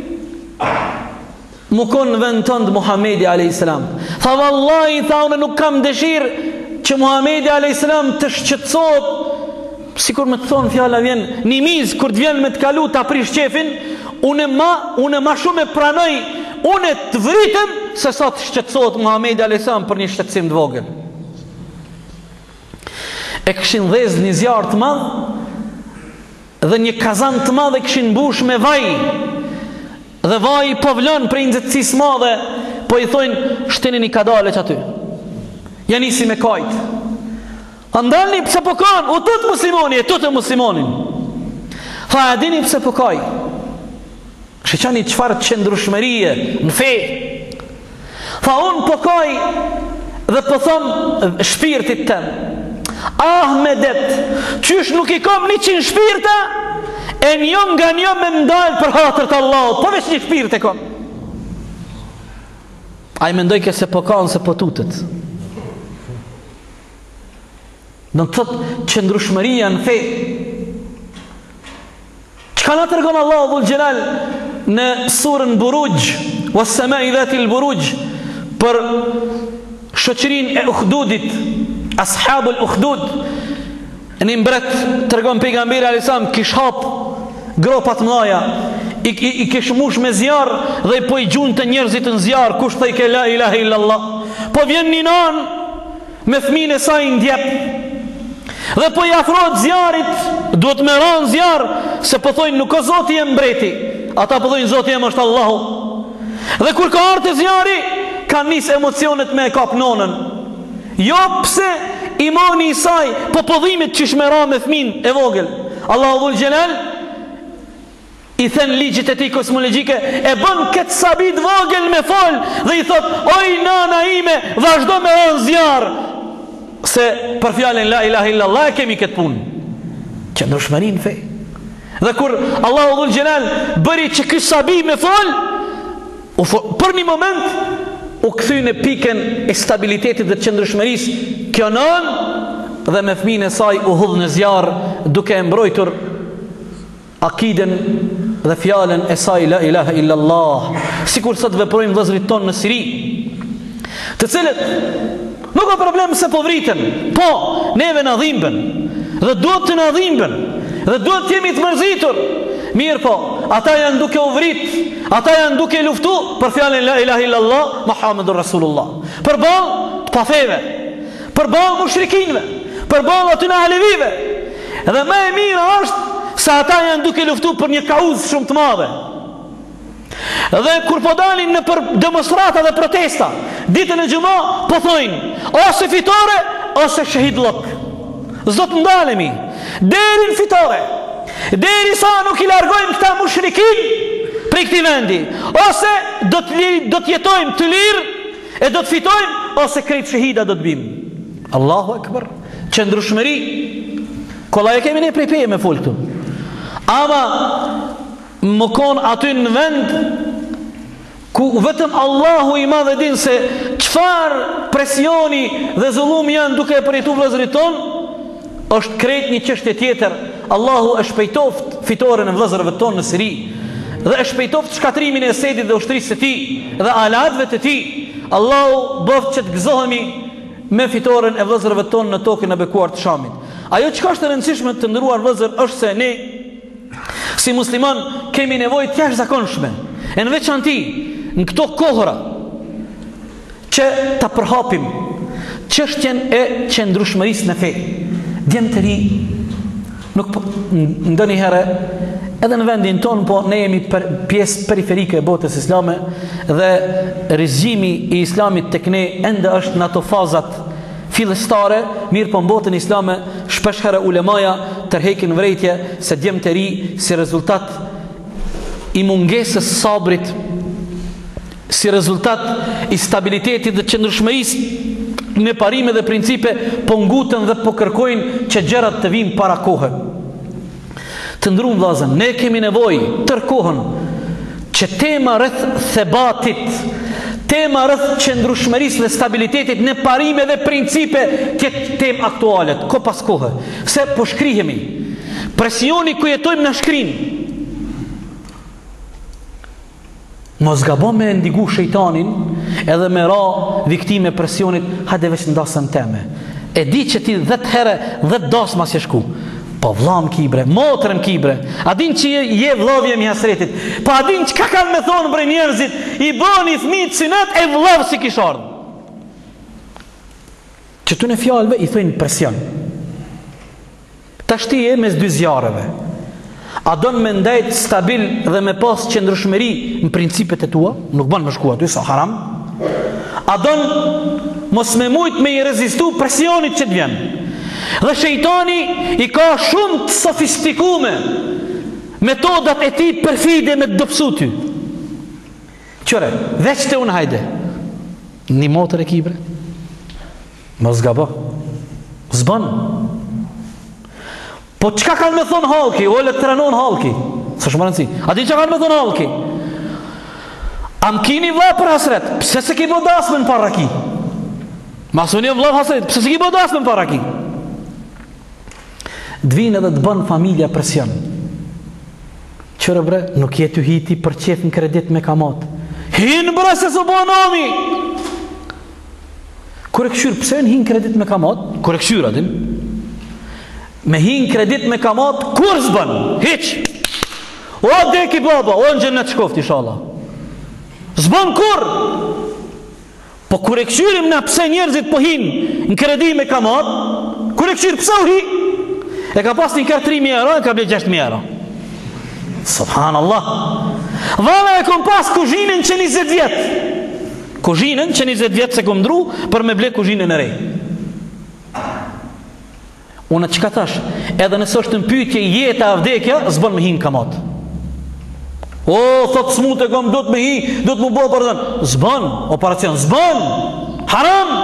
B: mu konë në vend tëndë Muhammedi a.s. Tha vallahi, tha unë nuk kam dëshirë që Muhammedi a.s. të shqetësot. Sikur me të thonë fjala vjen një mizë, kur të vjen me të kalu të aprish qefin, unë ma shumë e pranoj, unë të vritëm se sa të shqetësot Muhammedi a.s. për një shqetësim të vogël. E këshin dhez një zjarë të madh dhe një kazan të madh e këshin mbush me vaj, dhe vaj po vlon për nxehtësisë madhe, po i thojnë shteni një kadale që aty. Ja nisi me kajt. Andalni pse po kanë, u tut muslimoni, e tutë muslimonin. Tha, a dini pse po kaj? Shëqani qëfar qëndrueshmërie në fe. Tha, unë po kaj dhe po thom shpirtit tem, Ahmedet, qysh nuk i kom 100 shpirta, e njëm nga njëm me mdalë për hatër të Allahut, po veç një shpirt e kom. A i mendoj ke se po kanë, se po tutët. Në të thëtë qëndrueshmëria në fe. Çka na tregon Allahu dhul xhelal në surën Buruj, was-samai dhatil buruj, për shoqërinë e Ukhdudit, ashabul Ukhdud. Në mbret tregon pejgamberi alayhis salam kish hap gropat mëdha, i kish mush me zjarr dhe po i gjunte njerëzit në zjarr, kush thej ke la ilaha illallah. Po vjen një nan me fëmijën e saj ndjep dhe po i afrohet zjarrit, duhet me ran zjarr, se po thojnë nuk o Zoti e mbreti, ata po thojnë Zoti em është Allahu. Dhe kur ka ardhur zjarri, ka nis emocionet me e kap nonën. Jo pse imani i saj, po podhimit që shmera me fëmin e vogël. Allahu dhul Gjelal i thën ligjit e tij kozmologjike, e bën këtë sabit vogël me fol dhe i thot: oj nana ime, vazhdo me rënë zjarr, se për fjalën la ilaha illallah kemi këtë punë. Qëndrueshmërinë fe. Dhe kur Allahu dhul Gjelal bëri që ky sabi me fol, për një moment u kthy në pikën e stabilitetit dhe qëndrueshmërisë kjo nën, dhe me fëmijën e saj u hudh në zjarr, duke e mbrojtur akiden dhe fjalën e saj la ilaha illallah, sikur sot veprojnë vëllezërit tonë në Siri, të cilët nuk ka problem se po vriten, po neve na dhimbën dhe duhet të na dhimbën dhe duhet të jemi të mërzitur. Mirë po, ata janë duke u vrit, ata janë duke luftu për fjalën la ilaha illallah Muhammedur Rasulullah, përballë të pafeve, përballë mushrikinëve, përballë aty në alevive. Dhe më e mira është se ata janë duke luftu për një kauzë shumë të madhe. Dhe kur po dalin në për demonstrata dhe protesta, ditën e xumë po thojnë ose fitore ose shahidllok. S'do të ndalemi deri në fitore, deri sa nuk i largojmë këta mushrikin prej këtij vendi, ose do të jetojmë të lirë e do të fitojmë, ose krejt shahida do të bim. Allahu Akbar. Qëndrueshmëri, kolla e kemi ne prej peje me fol këtu, ama më konë aty në vend ku vetëm Allahu i madh e din se çfarë presioni dhe zullumi janë duke e përjetuar vëllezërit tonë, është krejt një çështje tjetër. Allahu e shpejtoft fitoren e vëllezërve tonë në Siri, dhe e shpejtoft shkatrimin e Esedit dhe ushtrisë së tij dhe alatëve të tij. Allahu bëft që të gëzohemi me fitoren e vëllezërve tonë në tokën e bekuar të Shamit. Ajo çka është e rëndësishme të nderuar vëllezër është se ne si musliman kemi nevojë të jashtëzakonshme, e në veçanti në këto kohëra, që ta përhapim çështjen e qëndrueshmërisë në fe. Djem të ri nuk ndonjëherë edhe në vendin tonë, po ne jemi pjesë periferike e botës islame dhe regjimi i islamit tek ne ende është në ato fazat fillestare, mirë po në botën islame shpesh herë ulemaja tërhekin vërejtje se djem të ri si rezultat i mungesës sabrit, si rezultat i stabilitetit dhe qëndrueshmërisë në parime dhe principe, po ngutën dhe po kërkojnë që gjërat të vinë para kohë. Të ndrum vllazën, ne kemi nevojë tër kohën që tema rreth thebatit, tema rreth qëndrueshmërisë dhe stabilitetit në parime dhe principe të temë aktuale, ko pas kohë. Se po shkrihemi, presioni ku jetojmë na shkrin. Mos gabon me ndigu shejtanin edhe me ra viktime presionit, hajde veç ndasën teme. E di që ti 10 herë 10 dasma s'je shku. Po vllam kibre, motrëm kibre. A din që je vllavje mi hasretit. Po a din që ka kanë me thonë bre njerëzit, i boni fëmijët synat e vllav si kish ardhur. Që tu në fjalëve i thojnë presion. Tash ti je mes dy zjarreve. A don me ndajt stabil dhe me pas qëndrueshmëri në principet e tua, nuk bën më shku aty sa haram. A don mos me mujt me i rezistu presionit që të vjen. Dhe shejtani i ka shumë të sofistikume metodat e tij perfide me të dopsu ty. Qëre, veç të unë hajde, një motër e kibre, mos gabo, zban. Po çka kanë me thonë halki, o le të trenon halki, së shumë rëndësi. A di që kanë me thonë halki? Am kini vla për hasret, pse se ki bodasme në paraki? Masoni vla hasret, pse se ki bodasme në paraki? Dvinë edhe të bënë familja presion, Qërë bre, nuk jetu hiti për qef në kredit me kamat. Hinë bre se së bonomi. Kër e këshyrë, pëse në hinë kredit me kamat? Kër e këshyrë, adin? Me hinë kredit me kamat, kur zbën? Hiq. O deki baba, o në gjennet shkoft, inshallah. Zbën kur? Po kër e këshyrim na pëse njerëzit po hinë në kredit me kamat, kër e këshyrë pëse u hi? E ka pas një kërë 3.000 euro, e ka ble 6.000 euro. Subhanallah. Valla e kom pas kuzhinën që 20 vjet. Kuzhinën që 20 vjet se kom ndru për me ble kuzhinën e rej. Unë që ka thash, edhe nësë është në pyetje jeta a vdekja, zbën me hinë kamat. O, thot smut e kom, do të me hi, do të mu bo për dhenë. Zbën, operacion, zbën. Haram.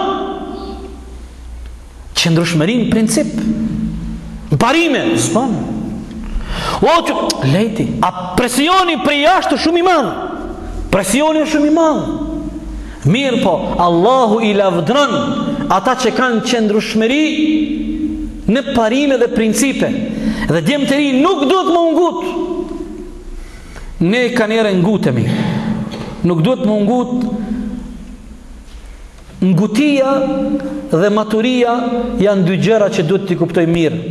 B: Qëndrushmërin princip. Në parime, zbën. O, që, lejti, a presioni për jashtë shumë i madhë. Presioni është shumë i madhë. Mirë po, Allahu i lavdron ata që kanë qëndrushmëri në parime dhe principe. Dhe djemë të ri nuk do të më ungut. Ne ka njerë ngutemi. Nuk do të më ungut. Ngutia dhe maturia janë dy gjëra që do të t'i kuptoj mirë.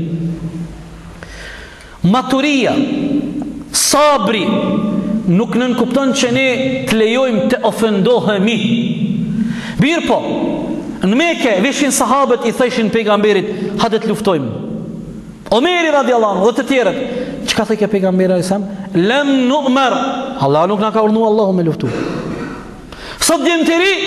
B: Maturia, sabri, nuk nënkupton që ne të lejojmë të ofendohemi. Mirë po, në Mekë vishin sahabët i thëshin pejgamberit, hajde të luftojmë. Omeri radiallahu anhu dhe të tjerët, çka thënë pejgamberi sa? Lam nu'mar. Allah nuk na ka urdhëruar Allahu me luftu. Sot djemë të ri,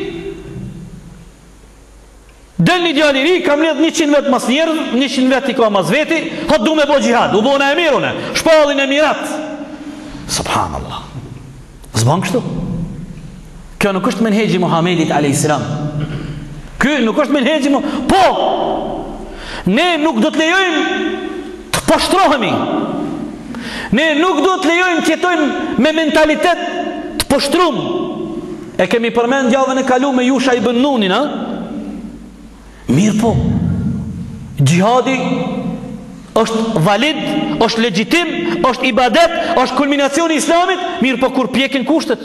B: del një djali ri, kam ledh 100 vet mas njerëz, 100 vet i ka mas veti, hot du me bo gjihad, u bo në emirune, shpallin e mirat. Subhanallah. Zban kështu. Kjo nuk është menhegji Muhamedit a.s. Kjo nuk është menhegji Po! Ne nuk do të lejojmë të poshtrohemi. Ne nuk do të lejojmë të jetojmë me mentalitet të poshtrum. E kemi përmend javën e kaluar me Yusha ibn Nunin, a? Mirë po, gjihadi është valid, është legjitim, është ibadet, është kulminacioni islamit, mirë po kur pjekin kushtet.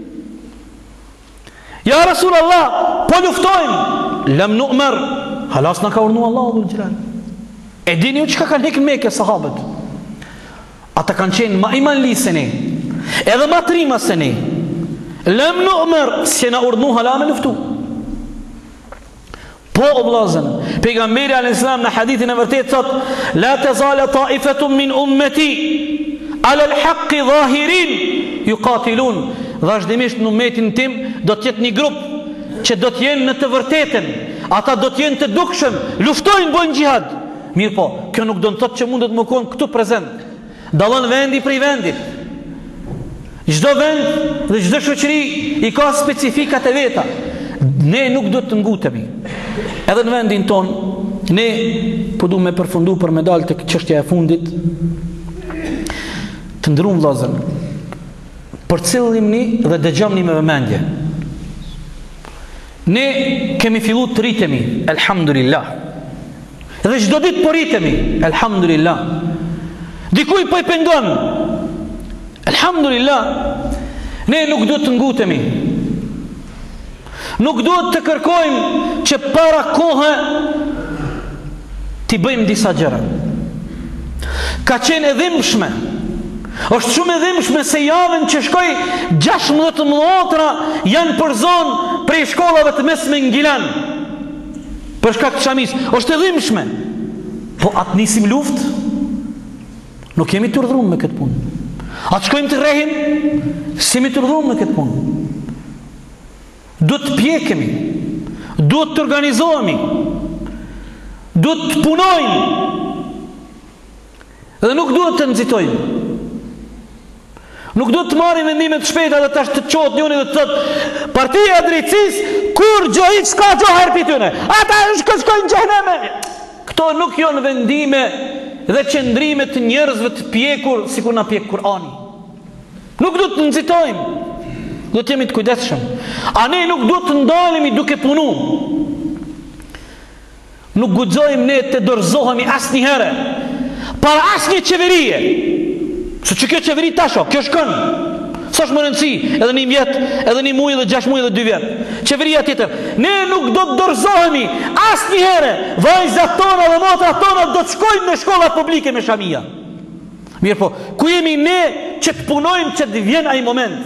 B: Ja Rasulallah, po luftojmë, lam nu'mar, halas na ka urdhëruar Allahu dhul jalal. E dini ju çka kanë hekën Mekë sahabët? Ata kanë qenë ma imanli se ne, edhe ma trima se ne. Lam nu'mar, se na urdhënu hala me luftu. Po o vllazën, pejgamberi a.s. në hadithin e vërtet thot, la tazala ta'ifatun min ummati ala al-haqqi zahirin yuqatilun. Vazhdimisht në ummetin tim do të jetë një grup që do të jenë në të vërtetën, ata do të jenë të dukshëm, luftojnë, bojnë xhihad. Mirë po, kjo nuk do të thotë që mundet më konë këtu prezent. Dallon vendi prej vendit. Çdo vend dhe çdo shoqëri i ka specifikat e veta. Ne nuk do të ngutemi. Edhe në vendin ton, ne po du me përfundu për me dalë të çështja e fundit. Të ndrum vllazën, përcillimni dhe dëgjomni me vëmendje. Ne kemi fillu të rritemi, elhamdulillah. Dhe çdo ditë po rritemi, elhamdulillah. Dikuj po i pengon, elhamdulillah. Ne nuk do të ngutemi. Nuk duhet të kërkojmë që para kohë t'i bëjmë disa gjëra. Ka qenë e dhimbshme. Është shumë e dhimbshme se javën që shkoj 16 mëdhotra janë për zonë prej shkollave të mesme në Gilan. Për shkak të Shamis. Është e dhimbshme. Po atë nisim luftë? Nuk jemi të urdhëruar me këtë punë. Atë shkojmë të rrehim? Si jemi të urdhëruar me këtë punë? Do të pjekemi, do të organizohemi, do të punojmë, dhe nuk do të nxitojmë. Nuk do të marrim vendime të shpejta dhe tash të çohet njëri dhe të thotë partia e drejtësisë kur gjoj s'ka gjë herë tyne. Ata shkojnë në xheneme. Këto nuk janë vendime dhe qëndrime të njerëzve të pjekur sikur na pjek Kurani. Nuk do të nxitojmë. Do të jemi të kujdesshëm. A ne nuk do të ndalemi duke punu. Nuk guxojmë ne të dorëzohemi asnjëherë para asnjë qeverie. Se që kjo qeveri tasho, kjo shkon. Sa është më rëndësi, edhe 1 vjet, edhe 1 muaj, edhe 6 muaj, edhe 2 vjet. Qeveria tjetër, ne nuk do të dorëzohemi asnjëherë. Vajzat tona dhe motrat tona do të shkojnë në shkollat publike me shamia. Mirë po, ku jemi ne që të punojmë që të vjen ai moment?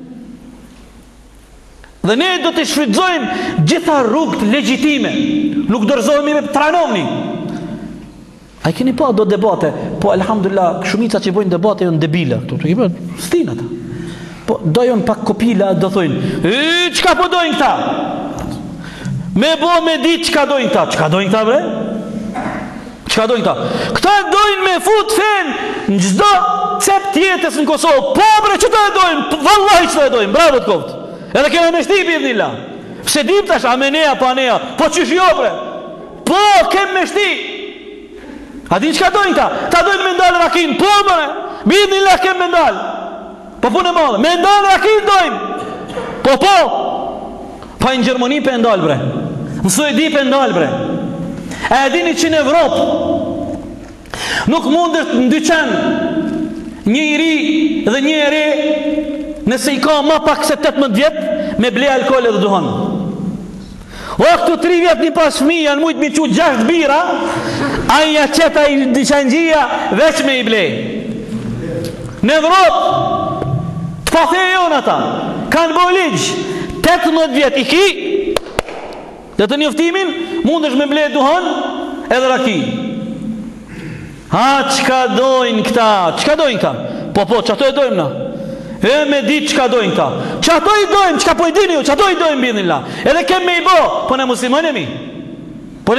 B: Dhe ne do të shfrytëzojmë gjitha rrugët legjitime. Nuk dorëzohemi me tranovni. A i keni pa do debate? Po, alhamdulillah, shumica që bojnë debate janë debila. Stin ata. Po, dojnë pak kopila, do thojnë, qka po dojnë këta? Me bo me dit qka dojnë këta? Qka dojnë këta, bre? Qka dojnë këta? Këta dojnë me fut fen në gjdo cep tjetës në Kosovë. Po, bre, që ta e dojnë? Vallahi që ta e dojnë, bravo të koftë. Edhe kena me shti, bidhnila. Pse dim tash, a me nea, pa nea. Po, qysh jo, bre? Po, kem me shti. A din qka dojnë këta? Ta dojnë me ndalë rakin. Po, bre, bidhnila kem me ndalë. Po punë e madhe, me ndalë rakin dojmë. Po, pa në Gjermani për ndalë, bre. Në Suedi për ndalë, bre. E dini që në Evropë nuk mundet në dyqen një i ri dhe një e re, nëse i ka ma pak se 18 vjet, me ble alkohol edhe duhan. O këtu 3 vjet një pas fëmijë janë mujtë mi që 6 bira, aja qeta i dyqengjia veç me i ble. Në Evropë pa the jonë ata kanë bo ligjë 18 vjet i ki dhe të njoftimin mundesh me ble duhan edhe raki. Ha, qka dojnë këta? Qka dojnë këta? Po, që ato e dojmë na? E me dit qka dojnë këta? Që ato i dojmë, qka po i dini ju? Që ato i dojmë bidhin la? Edhe kem me i bo. Po ne muslimanemi? Po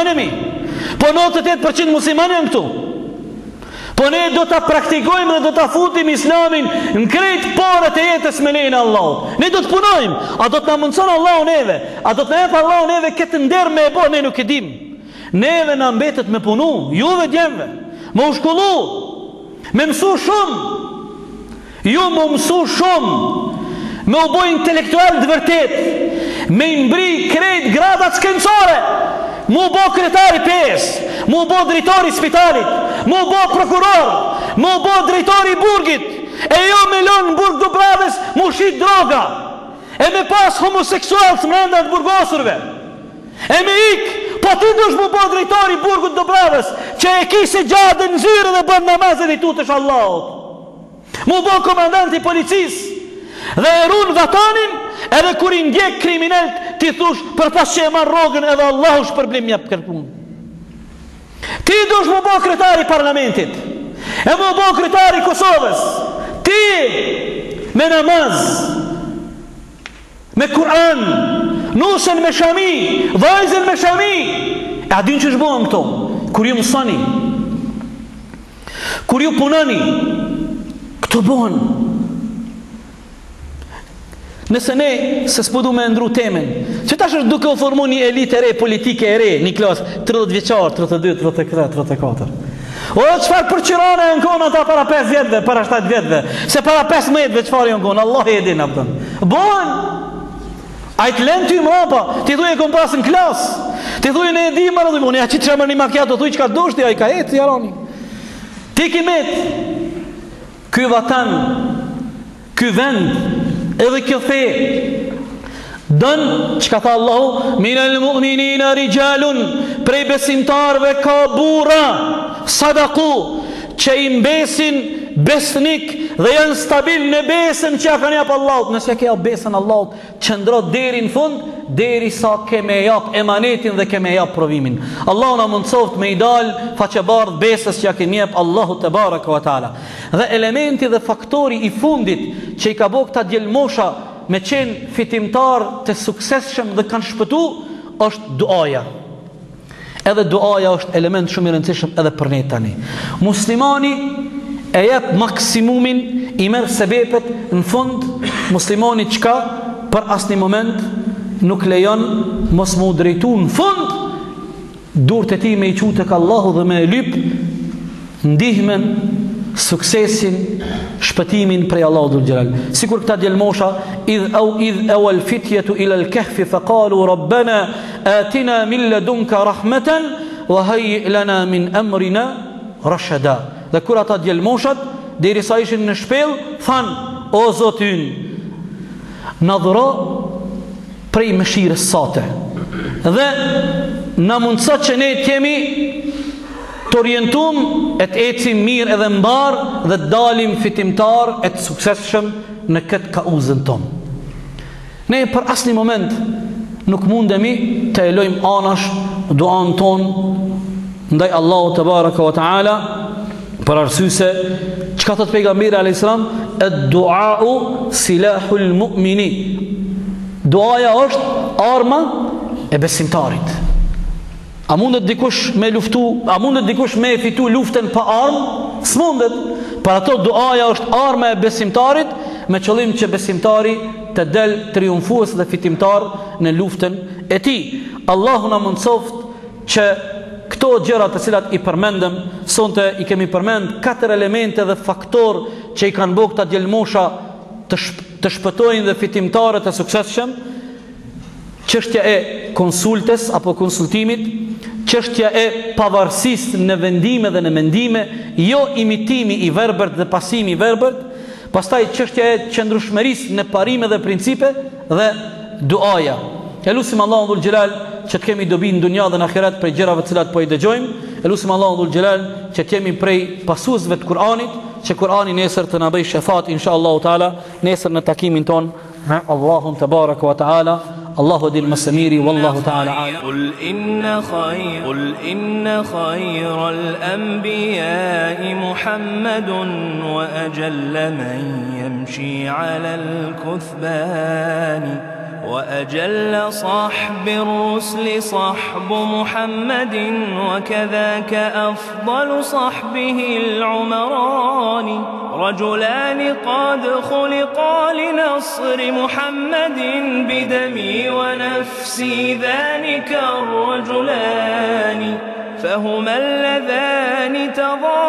B: 98% muslimanem këtu. Po ne do të praktikojmë dhe do të futim islamin në krejt porët e jetës me lejnë Allah. Ne do të punojmë. A do të në mundëson Allah neve? A do të në epë Allah neve këtë ndërë me e bo? Ne nuk e dim. Neve në mbetet me punu. Juve djemve. Me u shkollu. Me mësu shumë. Ju me mësu shumë. Me u boj intelektual dë vërtet. Me imbri krejt gradat skencore. Mu bo kretari pes, mu bo drejtori spitalit, mu bo prokuror, mu bo drejtori burgit, e jo me lonë në burg Dubravës mu shit droga, e me pas homoseksual të mrenda të burgosurve, e me ik, po ti dush mu bo drejtori burgut Dubravës, që e kise gjadë në zyre dhe bën namazën i tutësh Allahot, mu bo komandanti policis, dhe e runë vatanin, edhe kur i ndjek kriminelt, ti thush për pas që e marrë rogën edhe Allahu shpërblim mjep kërpun. Ti dush mu bo kretari parlamentit, e mu bo kretari Kosovës, ti me namaz, me Kur'an, nusën me shami, vajzën me shami, e adin që shbohëm këto, kur ju mësani, kur ju punani, këto bohën. Nëse ne se s'podu me ndru temen, që tash është duke u formu një elit e re, politike e re, një klasë 30 vjeqar, 32, 33, 34. O, qëfar përqyrane e në konë ata para 5 vjetëve, para 7 vjetëve, se para 15 qëfar e në konë, Allah e edin, apëtën. Bon, a i të len ty më apa, ti thuj e kom pasë në klasë, ti thuj në edhi më rëdhë, unë ja qitë që më një makjato, thuj që ka dushti, a i ka jetë, jaroni. Ti ki metë, ky vatan, ky vend, edhe kjo the dën që ka tha Allahu minel mu'minina rijalun prej besimtarve ka bura sadaku që i mbesin besnik dhe janë stabil në besën që ja kanë japë Allahut. Nëse ke japë besën Allahut, qëndro deri në fund, deri sa ke me japë emanetin dhe ke me japë provimin. Allahu na mundsoft me i dalë faqebardh besës që ja kemi japë Allahut te baraka wa taala. Dhe elementi dhe faktori i fundit që i ka bo këta djelmosha me qenë fitimtar të suksesshëm dhe kanë shpëtu, është duaja. Edhe duaja është element shumë i rëndësishëm edhe për ne tani. Muslimani e jep maksimumin, i merë sebepet, në fund muslimani qka për asni moment nuk lejon mos mu drejtu në fund dur të ti me i qutë ka Allahu dhe me lyp ndihmen, suksesin, shpëtimin prej Allahu dhul gjelal. Sikur këta djelmosha idh au al fitjetu ila al kehfi fa kalu rabbena atina min ladunka rahmeten wa hayyi lana min amrina rashada. Dhe kur ata djelmoshat derisa ishin në shpellë, thanë: o Zoti ynë, na dhuro prej mëshirës sate dhe na mundëso që ne t'jemi të orientum e të ecim mirë edhe mbar dhe të dalim fitimtar e të suksesshëm në këtë kauzën tonë. Ne për asnjë moment nuk mundemi të elojmë anash duan tonë ndaj Allahu te baraka wa taala, për arsye se çka thot pejgamberi alayhis salam, ad-du'a'u silahul mu'mini. Duaja është arma e besimtarit. A mundet dikush me luftu, a mundet dikush me fitu luftën pa armë? S'mundet. Për ato duaja është arma e besimtarit, me qëllim që besimtari të del triumfues dhe fitimtar në luftën e tij. Allahu na mundsoft që këto gjëra të cilat i përmendëm sonte, i kemi përmend 4 elemente dhe faktor që i kanë bëu këta djelmosha të shpëtojnë dhe fitimtarët e suksesshëm: çështja e konsultes apo konsultimit, çështja e pavarësisë në vendime dhe në mendime, jo imitimi i verbert dhe pasimi i verbert, pastaj çështja e qëndrueshmërisë në parime dhe principe dhe duaja. Elusim Allahun dhul xhelal që të kemi dobi në dunja dhe në ahiret prej gjërave të cilat po i dëgjojmë. Elusim Allahun dhul xhelal që të jemi prej pasuesve të Kur'anit, që Kur'ani nesër të na bëj shefat inshallah taala nesër në takimin ton me Allahun te baraka wa taala. Allahu di al-masamiri wallahu taala a'lam.
C: قل إن خير الأنبياء محمد وأجل من يمشي على الكثبان وأجل صحب الرسل صحب محمد وكذاك أفضل صحبه العمران رجلان قد خلقا لنصر محمد بدمي ونفسي ذلك الرجلان فهما اللذان تضاء